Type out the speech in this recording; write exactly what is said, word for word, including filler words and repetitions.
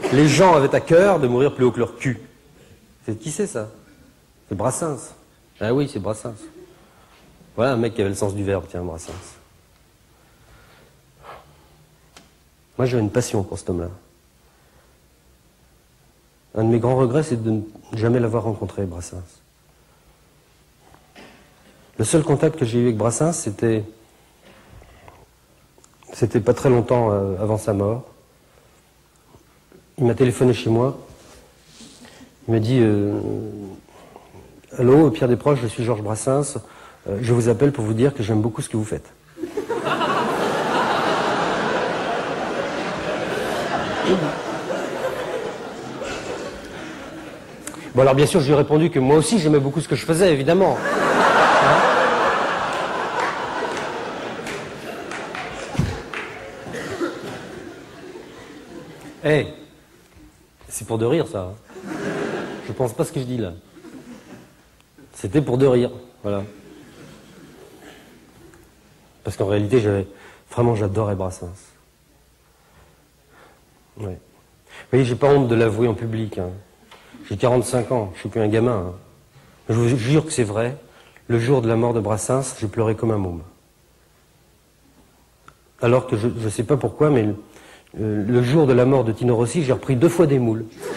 les gens avaient à cœur de mourir plus haut que leur cul. C'est qui c'est ça? C'est Brassens. Ah oui, c'est Brassens. Voilà un mec qui avait le sens du verbe, tiens, Brassens. Moi, j'ai une passion pour cet homme-là. Un de mes grands regrets, c'est de ne jamais l'avoir rencontré, Brassens. Le seul contact que j'ai eu avec Brassens, c'était... C'était pas très longtemps euh, avant sa mort. Il m'a téléphoné chez moi. Il m'a dit euh, « Allô, Pierre Desproges, je suis Georges Brassens. Euh, je vous appelle pour vous dire que j'aime beaucoup ce que vous faites. » Bon, alors bien sûr, je lui ai répondu que moi aussi j'aimais beaucoup ce que je faisais, évidemment. Hein? Eh, hey, c'est pour de rire, ça. Hein. Je pense pas ce que je dis là. C'était pour de rire, voilà. Parce qu'en réalité, j'avais vraiment, j'adorais Brassens. Ouais. Vous voyez, j'ai pas honte de l'avouer en public. Hein. J'ai quarante-cinq ans, je suis plus un gamin. Hein. Je vous jure que c'est vrai. Le jour de la mort de Brassens, j'ai pleuré comme un môme. Alors que je ne sais pas pourquoi, mais le, le jour de la mort de Tino Rossi, j'ai repris deux fois des moules.